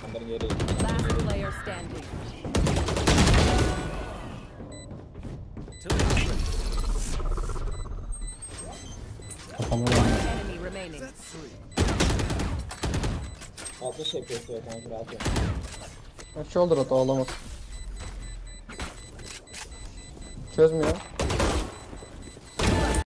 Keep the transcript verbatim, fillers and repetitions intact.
Bunların yeri. Last player standing. Kafama One lan. enemy remaining. Altı şey yapıyor kanka rahat ol. Shoulder at ağlamaz. Çözmüyor.